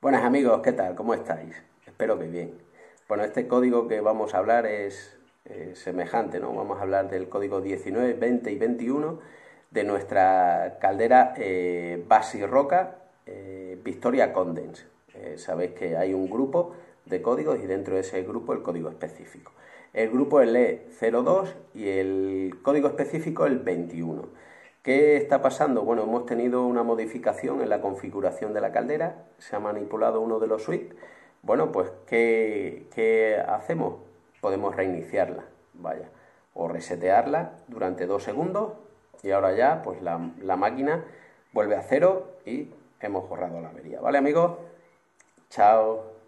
Buenas amigos, ¿qué tal? ¿Cómo estáis? Espero que bien. Bueno, este código que vamos a hablar es semejante, ¿no? Vamos a hablar del código 19, 20 y 21 de nuestra caldera Basirroca Victoria Condense. Sabéis que hay un grupo de códigos y dentro de ese grupo el código específico. El grupo es el E02 y el código específico el 21. ¿Qué está pasando? Bueno, hemos tenido una modificación en la configuración de la caldera, se ha manipulado uno de los switches. Bueno, pues ¿qué hacemos? Podemos reiniciarla, vaya, o resetearla durante 2 segundos y ahora ya pues la máquina vuelve a cero y hemos borrado la avería. ¿Vale, amigos? Chao.